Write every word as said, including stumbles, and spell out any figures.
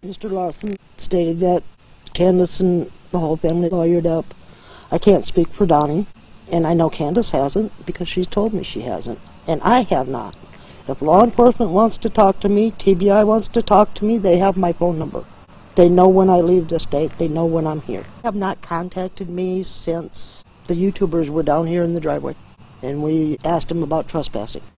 Mister Lawson stated that Candace and the whole family lawyered up. I can't speak for Donnie, and I know Candace hasn't because she's told me she hasn't, and I have not. If law enforcement wants to talk to me, T B I wants to talk to me, they have my phone number. They know when I leave the state. They know when I'm here. They have not contacted me since the YouTubers were down here in the driveway, and we asked them about trespassing.